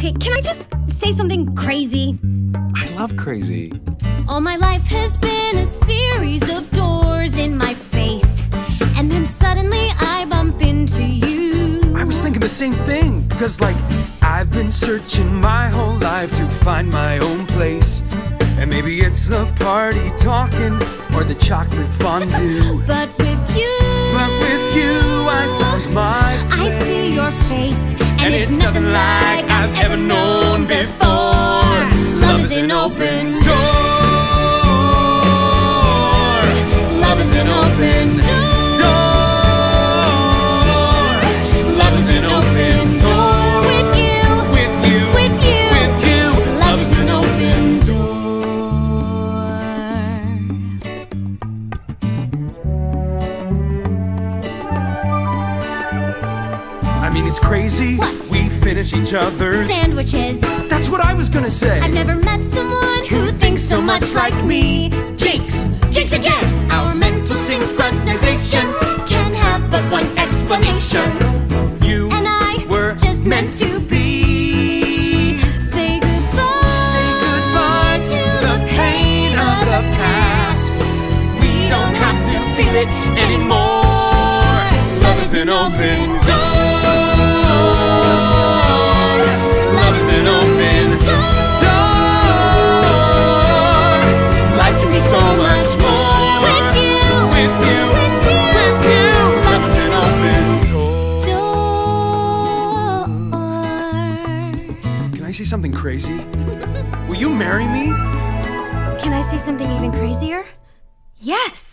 Okay, can I just say something crazy? I love crazy. All my life has been a series of doors in my face, and then suddenly I bump into you. I was thinking the same thing, because like, I've been searching my whole life to find my own place. And maybe it's the party talking, or the chocolate fondue. But with you, I found my place. I see your face, and it's nothing like I've ever known before. Love is an open door. Love is an open door. Love is an open door. With you, love is an open door. I mean, it's crazy. What? We finish each other's sandwiches. That's what I was gonna say. I've never met someone who thinks so much like me. Jinx again. Our mental synchronization can have but one explanation. You And I were just meant to be. Say goodbye. Say goodbye to the pain of the past. We don't have to feel it anymore. Love is an open door. Love is an open door. Life can be so much more with you. Love is an open door. Can I say something crazy? Will you marry me? Can I say something even crazier? Yes!